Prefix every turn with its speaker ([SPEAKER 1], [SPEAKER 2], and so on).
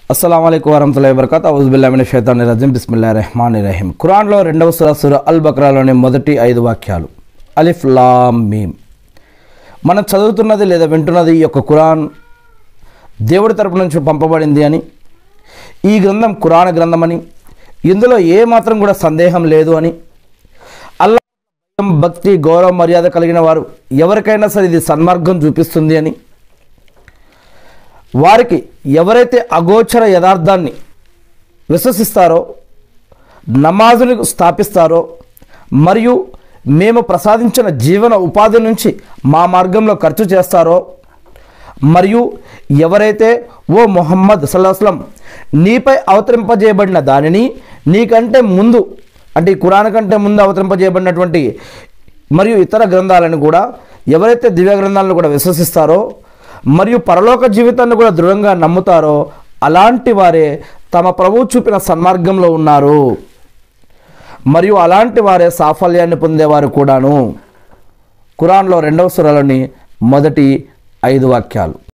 [SPEAKER 1] అస్సలాముఅలైకుం వరహ్మతుల్లాహి వబరకాతుహు ఔజుబిల్లాహి మినష్ షైతానిర్ రజీం బిస్మిల్లాహిర్రహ్మానిర్రహీం. ఖురాన్లో 2వ సూరా అల్ బక్రాలోని మొదటి 5 వాక్యాలు అలిఫ్ లామ్ మీమ్. మనం చదువుతున్నది లేదా వింటున్నది ఈ యొక్క ఖురాన్ దేవుడి తరపు నుంచి పంపబడింది అని, ఈ గ్రంథం ఖురాన్ గ్రంథమని, ఇందులో ఏ మాత్రం కూడా సందేహం లేదు అని, అల్లాహ్ భక్తి గౌరవ మర్యాద కలిగిన వారు ఎవరికైనా సరే ఇది సన్మార్గం చూపిస్తుంది అని, వారికి ఎవరైతే అగోచర యథార్థాన్ని విశ్వసిస్తారో, నమాజుని స్థాపిస్తారో, మరియు మేము ప్రసాదించిన జీవన ఉపాధి నుంచి మా మార్గంలో ఖర్చు చేస్తారో, మరియు ఎవరైతే ఓ ముహమ్మద్ సల్లల్లాహు అలైహి వసల్లం నీపై అవతరింపజేయబడిన దానిని నీకంటే ముందు, అంటే ఈ ఖురాన్ కంటే ముందు అవతరింపజేయబడినటువంటి మరియు ఇతర గ్రంథాలను కూడా, ఎవరైతే దివ్య గ్రంథాలను కూడా విశ్వసిస్తారో మరియు పరలోక జీవితాన్ని కూడా దృఢంగా నమ్ముతారో, అలాంటి వారే తమ ప్రభువు చూపిన సన్మార్గంలో ఉన్నారు మరియు అలాంటి వారే సాఫల్యాన్ని పొందేవారు కూడాను. ఖురాన్లో 2వ సూరాలోని మొదటి 5 వాక్యాలు.